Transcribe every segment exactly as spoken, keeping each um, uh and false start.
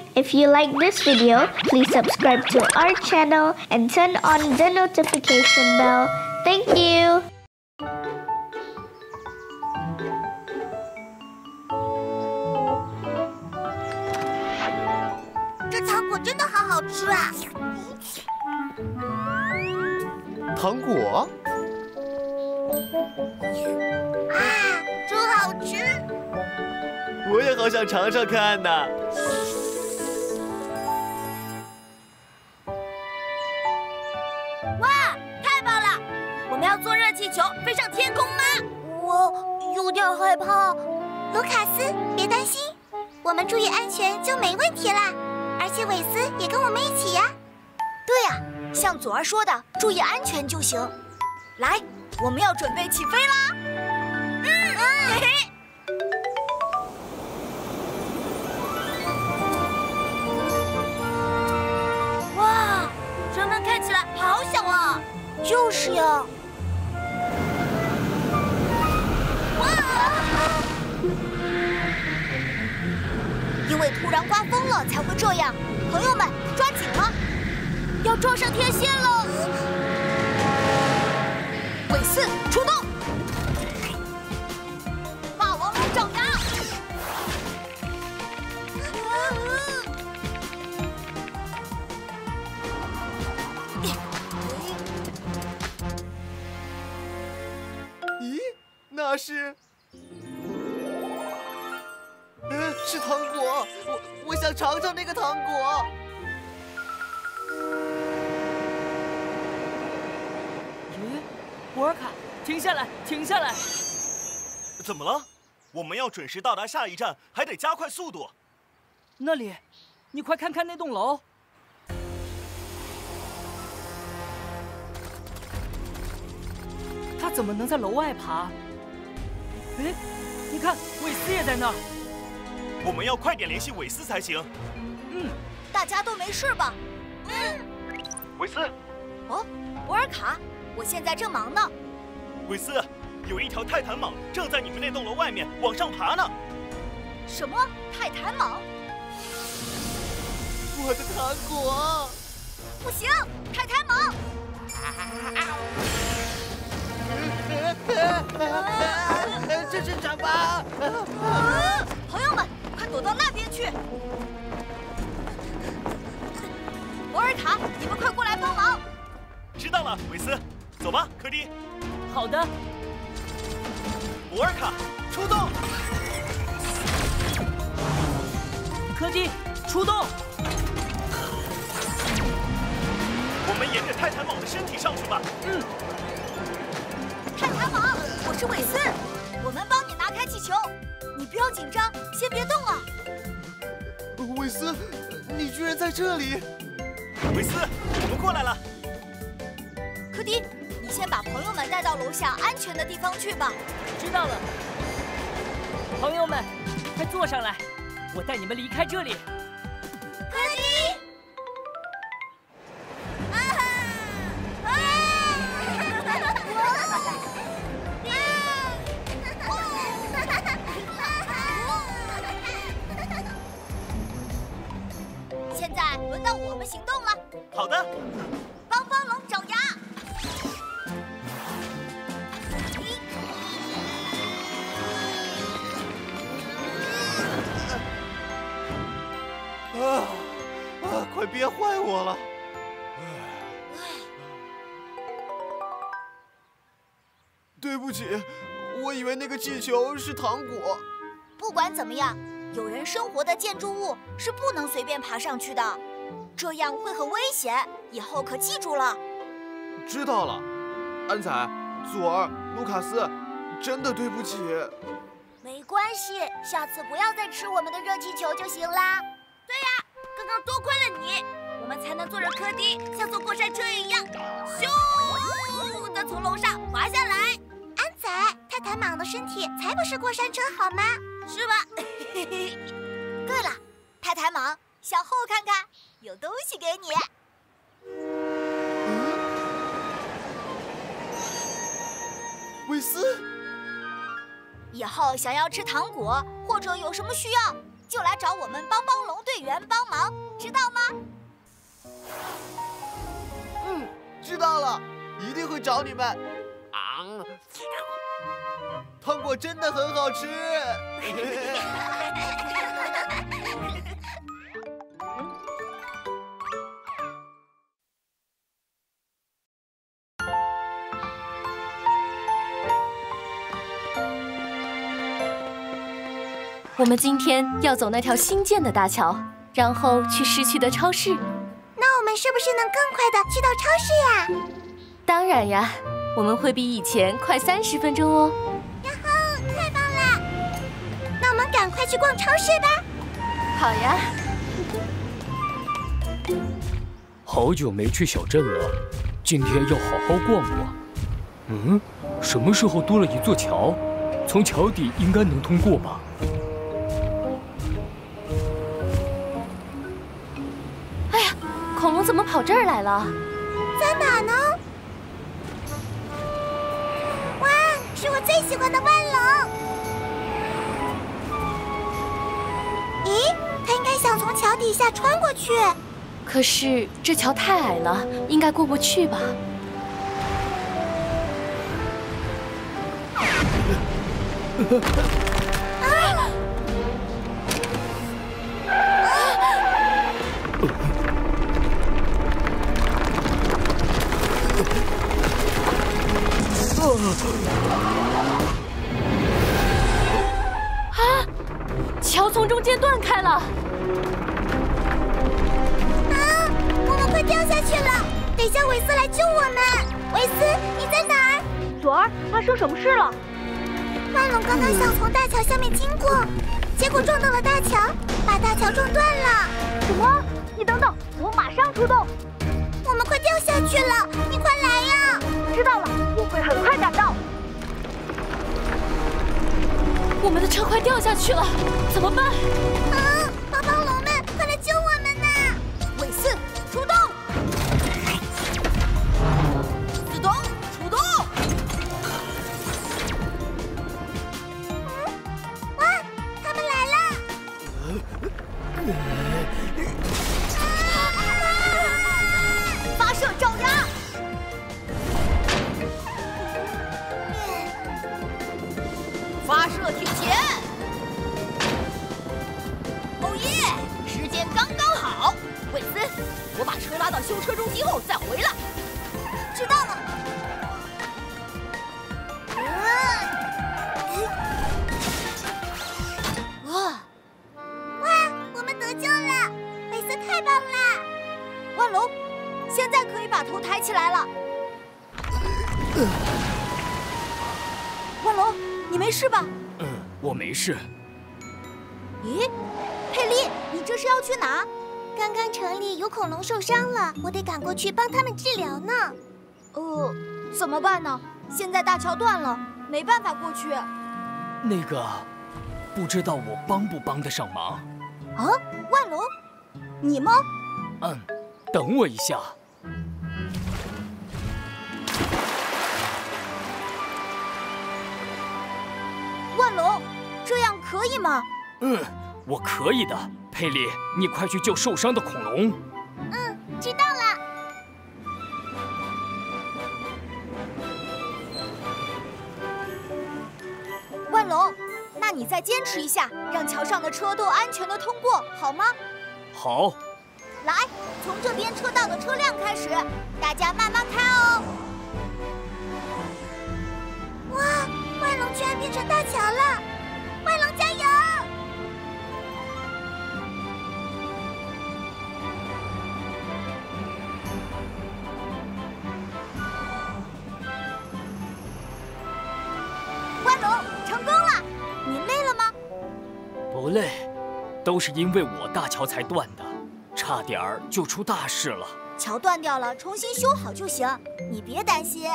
If you like this video, please subscribe to our channel and turn on the notification bell. Thank you! 这糖果真的好好吃啊！ 糖果？ 啊，真好吃！ 我也好想尝尝看呢。 哇，太棒了！我们要坐热气球飞上天空吗？我有点害怕。卢卡斯，别担心，我们注意安全就没问题啦。而且韦斯也跟我们一起呀。对呀，像左儿说的，注意安全就行。来，我们要准备起飞啦！嗯嗯，嘿嘿。哇，人们看起来好小啊！就是呀。哇！因为突然刮风了才会这样，朋友们抓紧了，要撞上天线了！韦斯出动，霸王龙爪牙！ 咦，那是？呃，是糖果，我我想尝尝那个糖果。 咦，博尔卡，停下来，停下来！ 怎么了？我们要准时到达下一站，还得加快速度。 那里，你快看看那栋楼。他怎么能在楼外爬？哎，你看，韦斯也在那儿。 我们要快点联系韦斯才行。 嗯， 大家都没事吧？嗯。 韦斯。 哦，博尔卡，我现在正忙呢。 韦斯，有一条泰坦蟒正在你们那栋楼外面往上爬呢。 什么泰坦蟒？ 我的糖果！ 不行，泰坦蟒！ 这是什么？ 啊！朋友们，快躲到那边去！博尔卡，你们快过来帮忙！ 知道了，韦斯，走吧，柯蒂。 好的。 博尔卡，出动！ 柯蒂，出动！ 我们沿着泰坦蟒的身体上去吧。 嗯。 泰坦蟒，我是韦斯，我们帮你拿开气球。你不要紧张，先别动啊。 韦斯，你居然在这里！ 韦斯，我们过来了。 柯蒂，你先把朋友们带到楼下安全的地方去吧。 知道了。朋友们，快坐上来，我带你们离开这里。 柯蒂。啊啊！现在轮到我们行动了。 好的。 帮帮龙爪牙。 啊啊！快憋坏我了！对不起，我以为那个气球是糖果。 不管怎么样，有人生活的建筑物是不能随便爬上去的，这样会很危险。以后可记住了。 知道了，安彩、左儿、卢卡斯，真的对不起。 没关系，下次不要再吃我们的热气球就行啦。对呀，刚刚多亏了你，我们才能坐着柯蒂像坐过山车一样，咻的从楼上滑下来。安仔，泰坦蟒的身体才不是过山车好吗？是吧？对了，泰坦蟒，向后看看，有东西给你。 韦斯， 以后想要吃糖果或者有什么需要，就来找我们帮帮龙队员帮忙。 定会找你们。啊，糖果真的很好吃。 我们今天要走那条新建的大桥，然后去市区的超市。 那我们是不是能更快的去到超市呀？ 当然呀，我们会比以前快三十分钟哦。 呀吼，太棒了！那我们赶快去逛超市吧。 好呀。 好久没去小镇了，今天要好好逛逛。嗯，什么时候多了一座桥？从桥底应该能通过吧？ 哎呀，恐龙怎么跑这儿来了？ 在哪呢？哇，是我最喜欢的万龙！咦，它应该想从桥底下穿过去。 可是这桥太矮了，应该过不去吧？ 啊！ 啊！桥从中间断开了。 啊！我们快掉下去了！得叫韦斯来救我们。韦斯，你在哪儿？ 左儿，发生什么事了？ 万龙刚刚想从大桥下面经过，结果撞到了大桥，把大桥撞断了。 什么？你等等，我马上出动。 我们快掉下去了，你快来呀！ 知道了，我会很快赶到。 我们的车快掉下去了，怎么办？ 啊！帮帮龙们，快来救我们呐！韦斯，出动！自动出动！嗯，哇，他们来了！发射爪牙！发射铁钳！哦耶！时间刚刚好。韦斯，我把车拉到修车中心后再回来。知道了。哇！哇！我们得救了！韦斯太棒了！万龙，现在可以把头抬起来了。万龙。你没事吧？ 嗯，我没事。 咦，佩丽，你这是要去哪？刚刚城里有恐龙受伤了，我得赶过去帮他们治疗呢。呃，怎么办呢？现在大桥断了，没办法过去。 那个，不知道我帮不帮得上忙？ 啊，万龙，你吗？ 嗯，等我一下。 万龙，这样可以吗？ 嗯，我可以的。佩丽，你快去救受伤的恐龙。 嗯，知道了。万龙，那你再坚持一下，让桥上的车都安全的通过，好吗？ 好。 来，从这边车道的车辆开始，大家慢慢开哦。哇！万龙居然变成大桥了！万龙加油！万龙成功了！你累了吗？ 不累，都是因为我大桥才断的，差点儿就出大事了。 桥断掉了，重新修好就行，你别担心。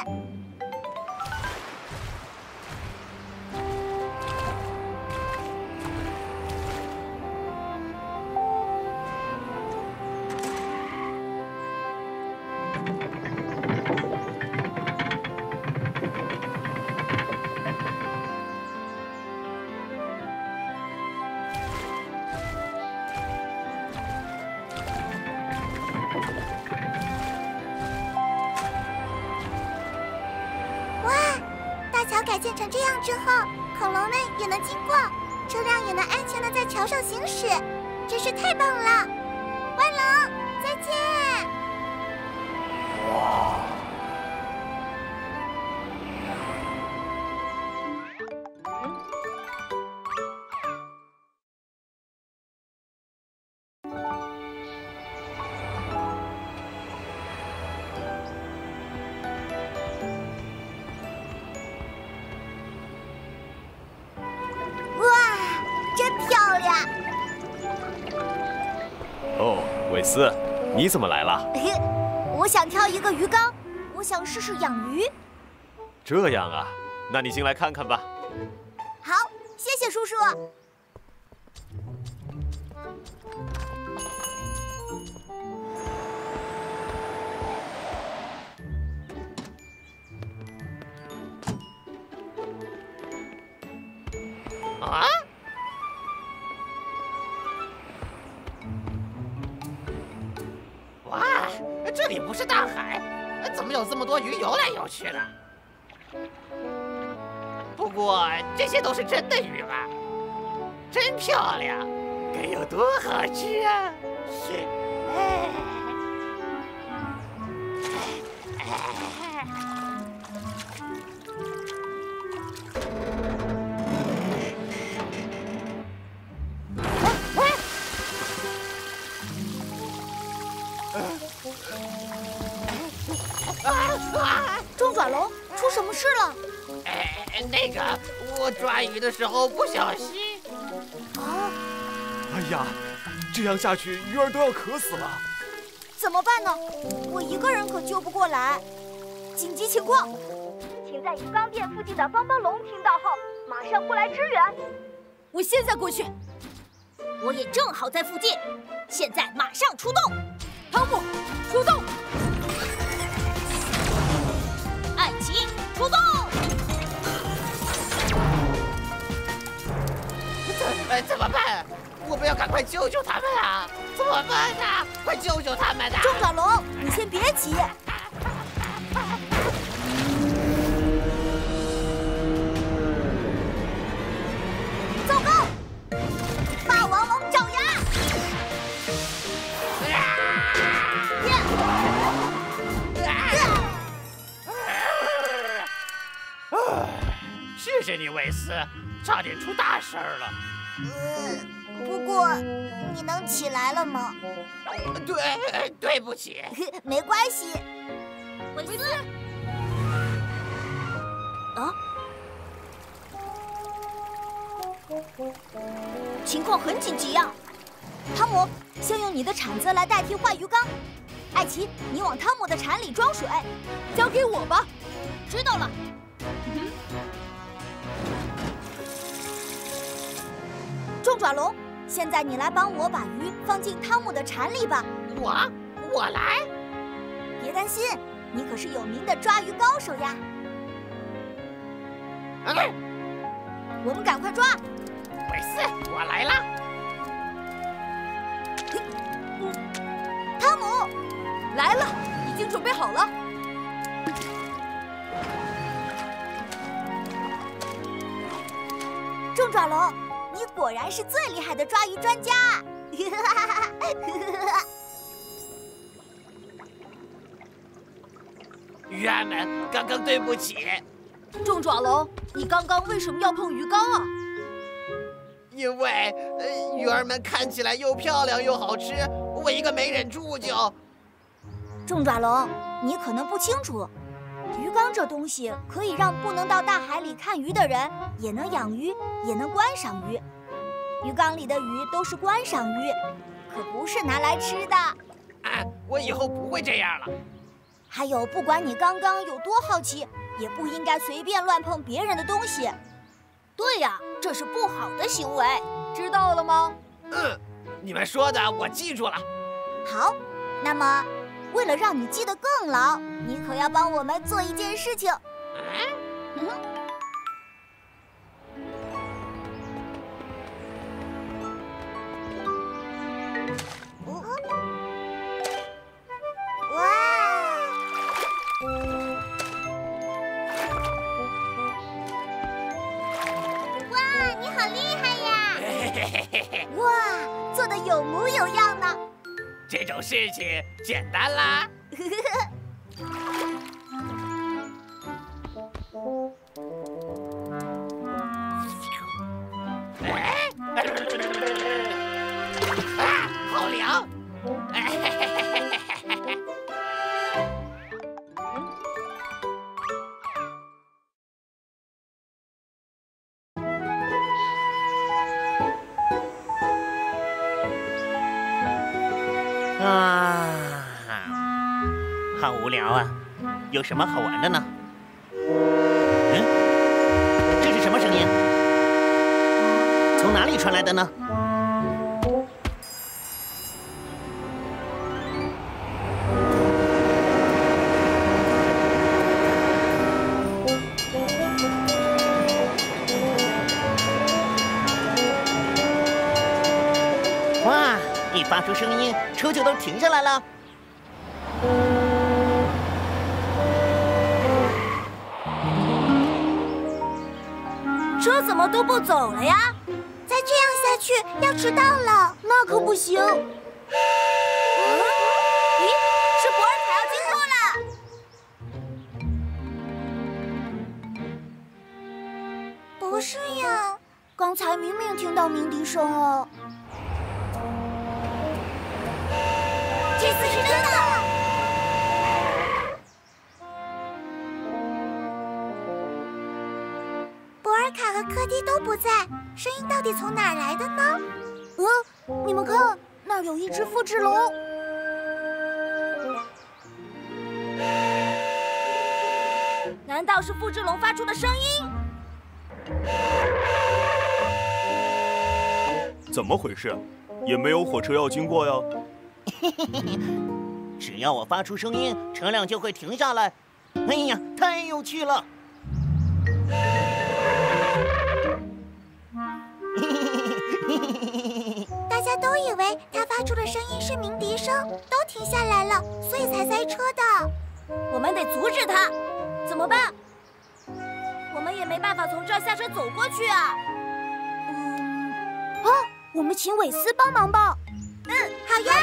建成这样之后，恐龙们也能经过，车辆也能安全的在桥上行驶，真是太棒了！万龙，再见！ 哇！ 哦，韦斯，你怎么来了？ 我想挑一个鱼缸，我想试试养鱼。 这样啊，那你进来看看吧。 好，谢谢叔叔。 啊？哇，这里不是大海，怎么有这么多鱼游来游去的？不过这些都是真的鱼吧？真漂亮，该有多好吃啊！ 中爪龙，出什么事了？ 哎，那个，我抓鱼的时候不小心。 啊！ 哎呀，这样下去鱼儿都要渴死了。 怎么办呢？我一个人可救不过来。紧急情况，请在鱼缸店附近的帮帮龙听到后，马上过来支援。 我现在过去。 我也正好在附近，现在马上出动。 汤姆，出动！ 艾奇，出动！ 怎怎么办？我们要赶快救救他们啊！怎么办啊？快救救他们啊！ 中爪龙，你先别急。糟糕！霸王龙爪牙！ 谢谢你，韦斯，差点出大事儿了。 呃，不过你能起来了吗？ 对，对不起。 没关系。韦斯，啊？情况很紧急呀！汤姆，先用你的铲子来代替坏鱼缸。艾奇，你往汤姆的铲里装水。 交给我吧。 知道了。中爪龙，现在你来帮我把鱼放进汤姆的铲里吧。 我，我来。 别担心，你可是有名的抓鱼高手呀。 嗯， 我们赶快抓。 韦斯，我来了。 汤姆， 来了，已经准备好了。 中爪龙，你果然是最厉害的抓鱼专家。 鱼儿们，刚刚对不起。 中爪龙，你刚刚为什么要碰鱼缸啊？ 因为呃，鱼儿们看起来又漂亮又好吃，我一个没忍住就…… 中爪龙，你可能不清楚，鱼缸这东西可以让不能到大海里看鱼的人也能养鱼，也能观赏鱼。鱼缸里的鱼都是观赏鱼，可不是拿来吃的。 啊，我以后不会这样了。 还有，不管你刚刚有多好奇，也不应该随便乱碰别人的东西。对呀，这是不好的行为， 知道了吗？ 嗯，你们说的我记住了。 好，那么为了让你记得更牢，你可要帮我们做一件事情。嗯，哇！ 的有模有样呢。 这种事情简单啦。哎，啊，好凉！ 啊，好无聊啊！有什么好玩的呢？嗯，这是什么声音？从哪里传来的呢？哇！一发出声音，车就都停下来了。 车怎么都不走了呀？再这样下去要迟到了，那可不行。嗯，咦，是博尔卡要经过了。不是呀，刚才明明听到鸣笛声哦。这次是真的。博尔卡和柯蒂都不在，声音到底从哪儿来的呢？嗯，你们看，那儿有一只复制龙。难道是复制龙发出的声音？ 怎么回事？也没有火车要经过呀。 只要我发出声音，车辆就会停下来。哎呀，太有趣了！ 大家都以为他发出的声音是鸣笛声，都停下来了，所以才塞车的。我们得阻止他，怎么办？我们也没办法从这儿下车走过去啊。嗯，哦，我们请韦斯帮忙吧。嗯，好呀。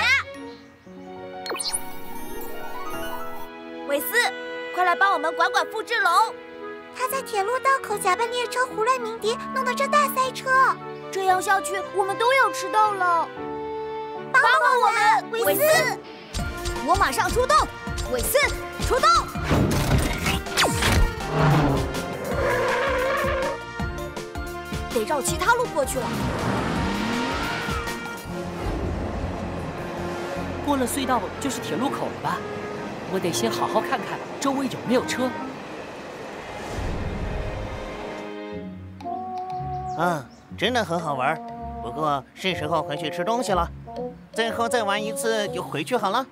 韦斯，快来帮我们管管复制龙。他在铁路道口假扮列车胡乱鸣笛，弄得这大塞车。这样下去，我们都要迟到了。帮帮我们，韦斯！我马上出动，韦斯，出动！得绕其他路过去了。 过了隧道就是铁路口了吧？我得先好好看看周围有没有车。 啊，真的很好玩，不过是时候回去吃东西了。最后再玩一次就回去好了。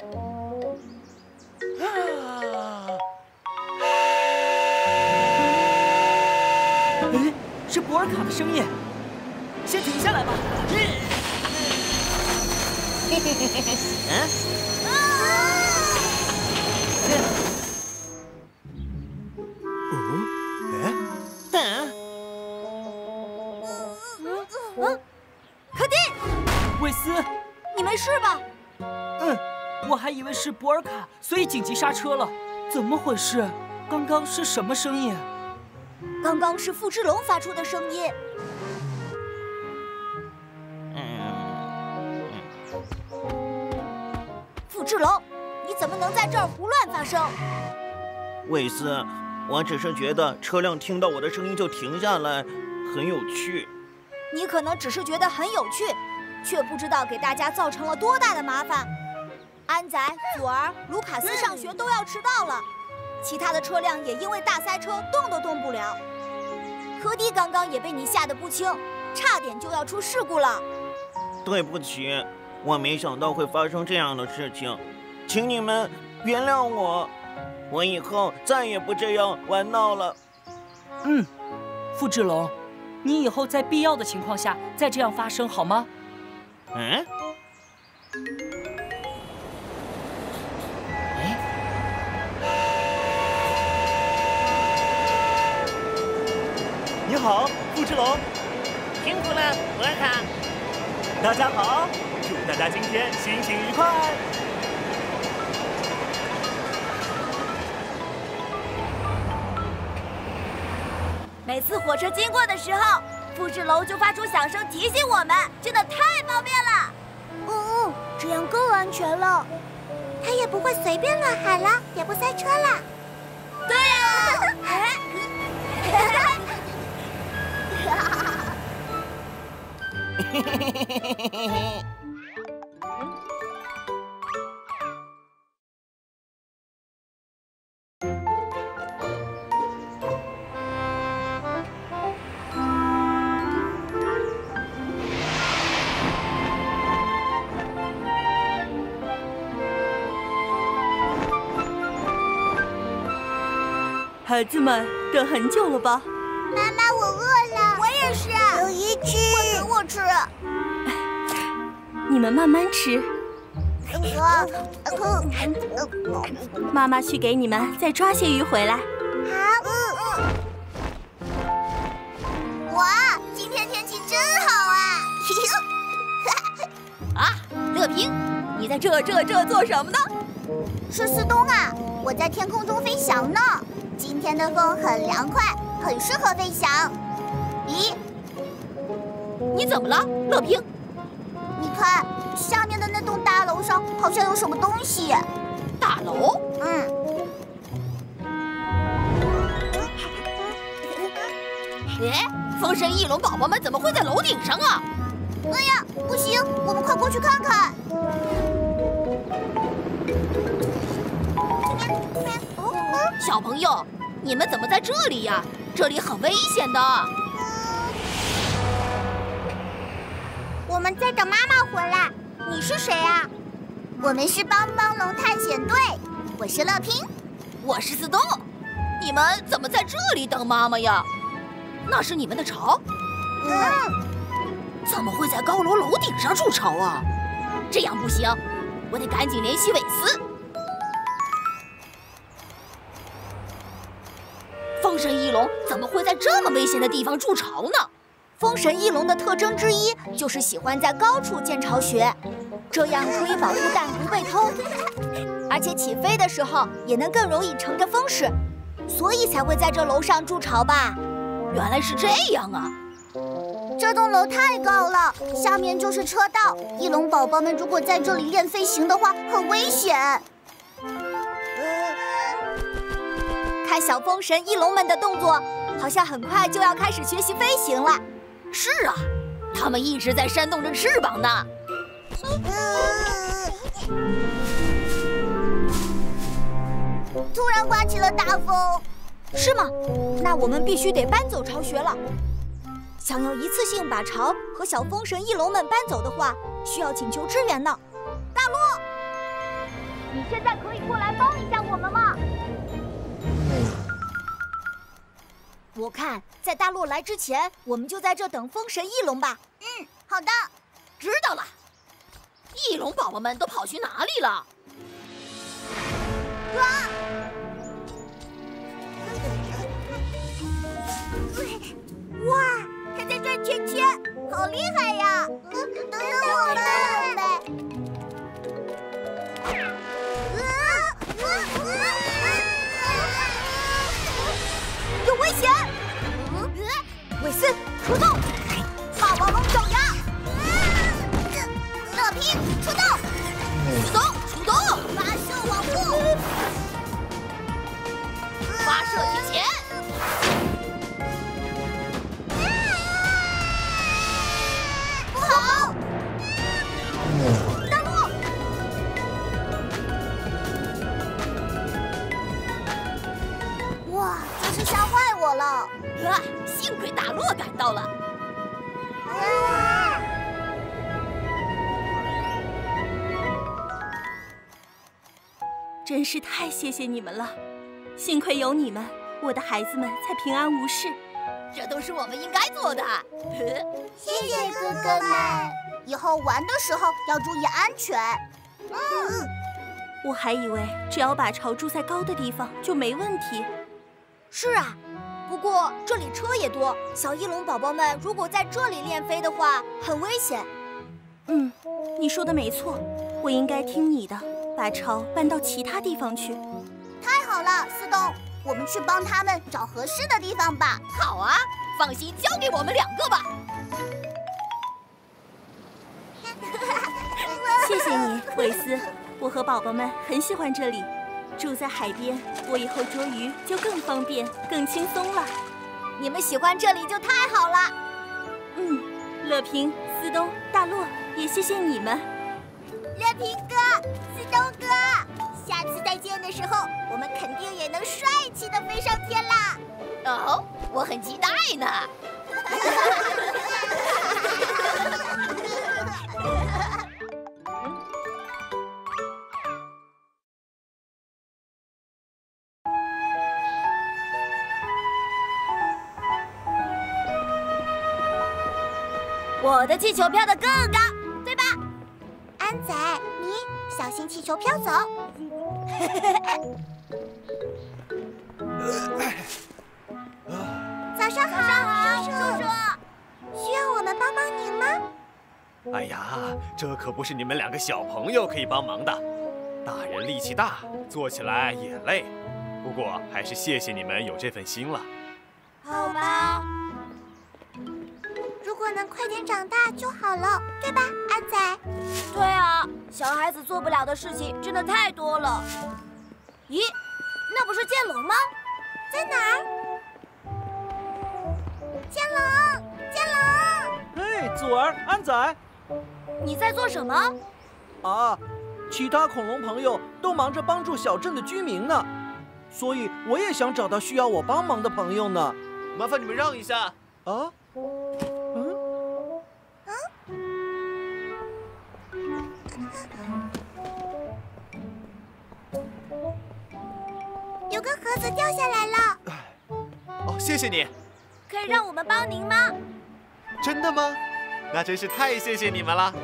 哎，是博尔卡的声音，先停下来吧。 嘿嘿嘿嘿嘿，嗯。 嗯，哎， 嗯。 嗯，柯蒂， 韦斯， 你没事吧？ 嗯，我还以为是博尔卡，所以紧急刹车了。怎么回事？刚刚是什么声音？ 刚刚是复制龙发出的声音。 嗯。 复制龙，你怎么能在这儿胡乱发声？ 韦斯，我只是觉得车辆听到我的声音就停下来，很有趣。 你可能只是觉得很有趣，却不知道给大家造成了多大的麻烦。安仔、祖儿、卢卡斯上学都要迟到了，其他的车辆也因为大塞车动都动不了。柯蒂刚刚也被你吓得不轻，差点就要出事故了。 对不起，我没想到会发生这样的事情，请你们原谅我，我以后再也不这样玩闹了。 嗯，复制龙。你以后在必要的情况下再这样发声好吗？ 嗯？哎？ 你好，复制龙。 辛苦了，博尔卡。 大家好，主家今天心情愉快。 每次火车经过的时候，复制楼就发出响声提醒我们，真的太方便了。 嗯，这样更安全了。它也不会随便乱喊了，也不塞车了。 对呀、 嘿。 孩子们等很久了吧？ 妈妈，我饿了。 我也是。 有一吃。 我给我吃。 你们慢慢吃。妈妈去给你们再抓些鱼回来。 好。 哇，今天天气真好啊！啊，乐平，你在这这这做什么呢？ 是思东啊，我在天空中飞翔呢。今天的风很凉快，很适合飞翔。咦， 你怎么了，乐平？ 你看，下面的那栋大楼上好像有什么东西。 大楼？ 嗯。 哎，风神翼龙宝宝们怎么会在楼顶上啊？ 哎呀，不行，我们快过去看看。 小朋友，你们怎么在这里呀？这里很危险的。 我们在等妈妈回来。你是谁啊？我们是帮帮龙探险队。我是乐平， 我是思东。你们怎么在这里等妈妈呀？那是你们的巢？ 嗯。 怎么会在高楼楼顶上筑巢啊？这样不行，我得赶紧联系韦斯。风神翼龙怎么会在这么危险的地方筑巢呢？ 风神翼龙的特征之一就是喜欢在高处建巢穴，这样可以保护蛋不被偷，而且起飞的时候也能更容易乘着风势，所以才会在这楼上筑巢吧？ 原来是这样啊！ 这栋楼太高了，下面就是车道，翼龙宝宝们如果在这里练飞行的话，很危险。看小风神翼龙们的动作，好像很快就要开始学习飞行了。 是啊，他们一直在扇动着翅膀呢。 突然刮起了大风，是吗？那我们必须得搬走巢穴了。想要一次性把巢和小风神翼龙们搬走的话，需要请求支援呢。大陆， 你现在可以过来帮一下我们吗？ 我看在大陆来之前，我们就在这等风神翼龙吧。嗯，好的， 知道了。翼龙宝宝们都跑去哪里了？ 啊！哇，它在转圈圈，好厉害呀！等等我们。有危险！嗯，韦斯出动，霸王龙爪牙，乐平出动， 自动出动， 发射网布， 发射提前， 不好，大陆。哇，真是吓坏我了！ 啊，幸亏大洛赶到了。 啊！ 真是太谢谢你们了，幸亏有你们，我的孩子们才平安无事。 这都是我们应该做的。 谢谢哥哥们，以后玩的时候要注意安全。嗯， 我还以为只要把巢筑在高的地方就没问题。 是啊，不过这里车也多，小翼龙宝宝们如果在这里练飞的话，很危险。 嗯，你说的没错，我应该听你的，把巢搬到其他地方去。 太好了，思东，我们去帮他们找合适的地方吧。 好啊，放心，交给我们两个吧。 谢谢你，韦斯。我和宝宝们很喜欢这里，住在海边，我以后捉鱼就更方便、更轻松了。 你们喜欢这里就太好了。 嗯，乐平、思东、大洛，也谢谢你们。 乐平哥、思东哥，下次再见的时候，我们肯定也能帅气的飞上天啦！ 哦，我很期待呢。我的气球飘得更高，对吧？ 安仔，你小心气球飘走。早上好，叔叔。需要我们帮帮您吗？ 哎呀，这可不是你们两个小朋友可以帮忙的。大人力气大，做起来也累。不过还是谢谢你们有这份心了。 好吧。如果能快点长大就好了，对吧，安仔？ 对啊，小孩子做不了的事情真的太多了。咦，那不是剑龙吗？ 在哪儿？剑龙，剑龙！ 嘿，祖儿，安仔， 你在做什么？ 啊，其他恐龙朋友都忙着帮助小镇的居民呢，所以我也想找到需要我帮忙的朋友呢。 麻烦你们让一下。 啊？ 有个盒子掉下来了。 哦，谢谢你。 可以让我们帮您吗？ 真的吗？那真是太谢谢你们了。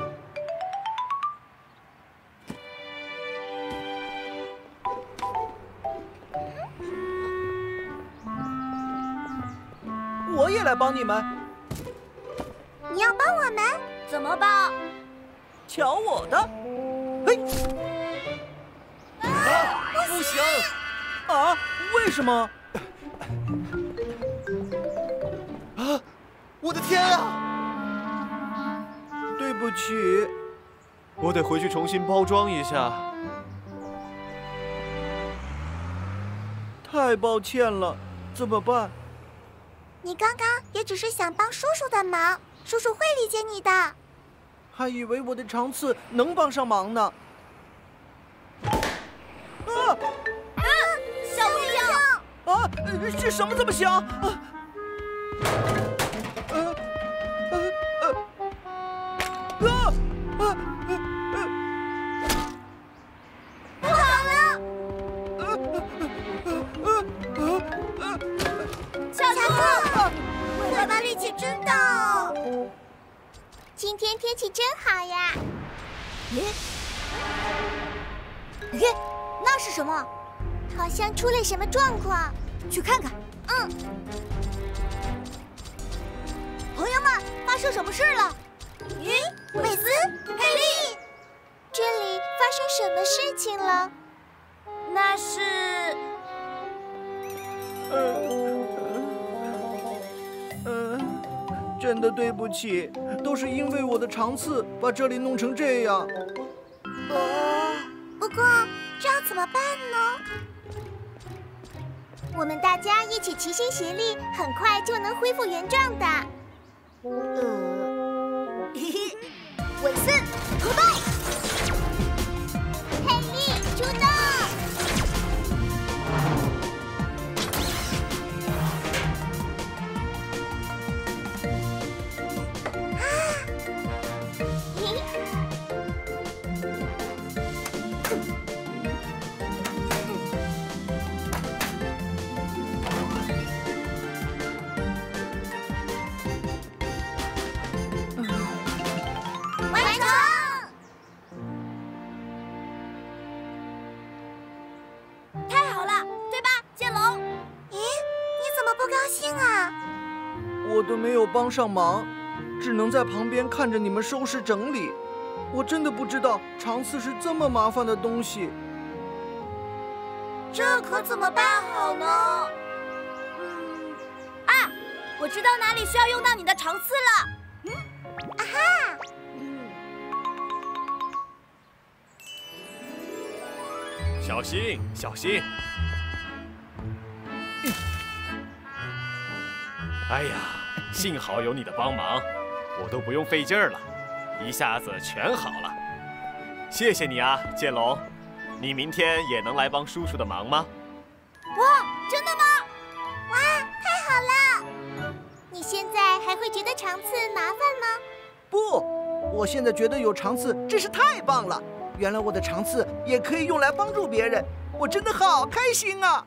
我也来帮你们。 你要帮我们？ 怎么帮？ 瞧我的！嘿！ 啊，不行！ 啊？为什么？ 啊！我的天啊！ 对不起， 我得回去重新包装一下。 太抱歉了，怎么办？ 你刚刚也只是想帮叔叔的忙，叔叔会理解你的。 还以为我的长刺能帮上忙呢。啊！ 啊！吓我一跳！ 啊！是什么这么响？啊！呃呃呃啊啊啊！ 不好了！ 小兔， 爸爸力气真大。今天天气真好呀！ 咦？咦，那是什么？ 好像出了什么状况， 去看看。 嗯。 朋友们，发生什么事了？ 咦，韦斯、佩利，这里发生什么事情了？ 那是…… 呃。真的对不起，都是因为我的长刺把这里弄成这样。 呃，不过这要怎么办呢？我们大家一起齐心协力，很快就能恢复原状的。 呃，嘿嘿，韦斯出动， 佩利出动。 我都没有帮上忙，只能在旁边看着你们收拾整理。 我真的不知道长刺是这么麻烦的东西。 这可怎么办好呢？嗯，啊，我知道哪里需要用到你的长刺了。嗯，啊哈，嗯， 小心，小心！嗯、哎呀，幸好有你的帮忙，我都不用费劲儿了。 一下子全好了，谢谢你啊，剑龙。你明天也能来帮叔叔的忙吗？ 哇，真的吗？ 哇，太好了！你现在还会觉得长刺麻烦吗？ 不，我现在觉得有长刺真是太棒了。原来我的长刺也可以用来帮助别人，我真的好开心啊！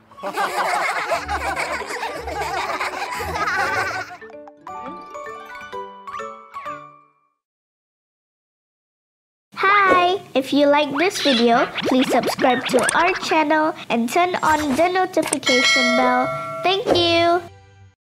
Hi! If you like this video, please subscribe to our channel and turn on the notification bell. Thank you!